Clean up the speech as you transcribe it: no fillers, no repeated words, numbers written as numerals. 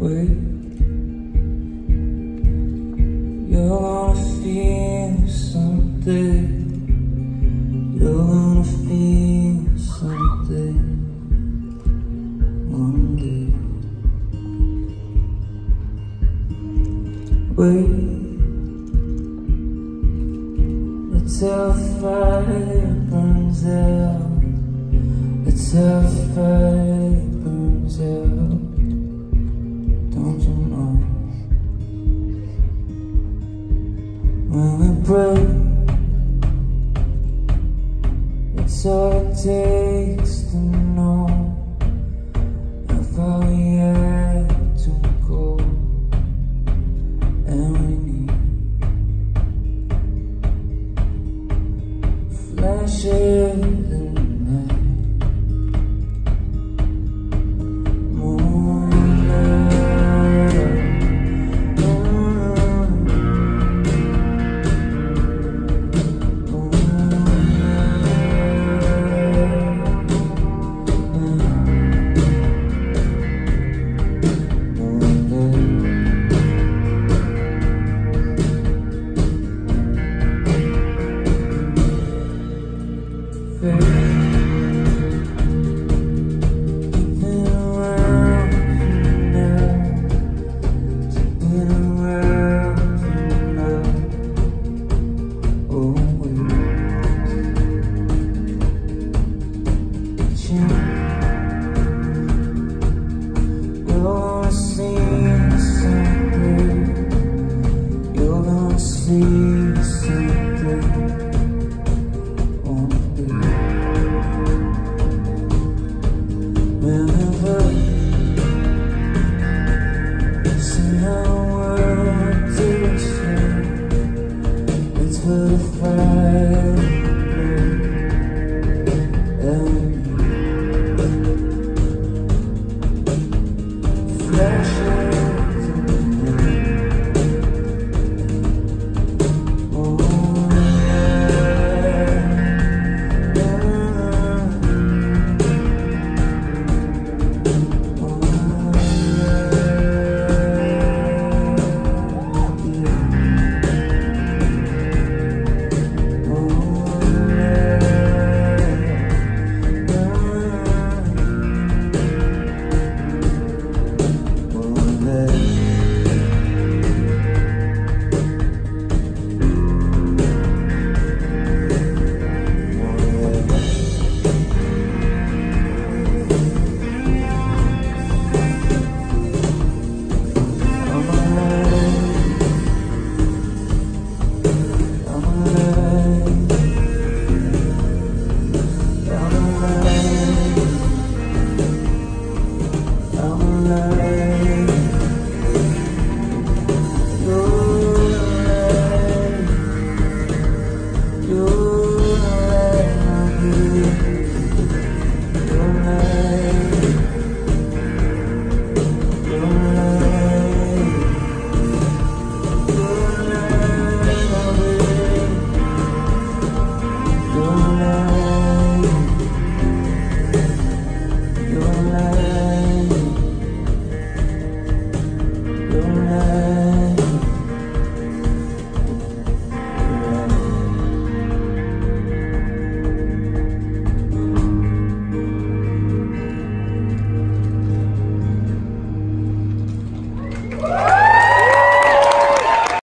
Wait, you're gonna feel something. You're gonna feel something one day. Wait until fire burns out. Until fire burns out. Don't you know? When we break, it's all it takes to know how far we had to go. And we need flashes in the night. Your light.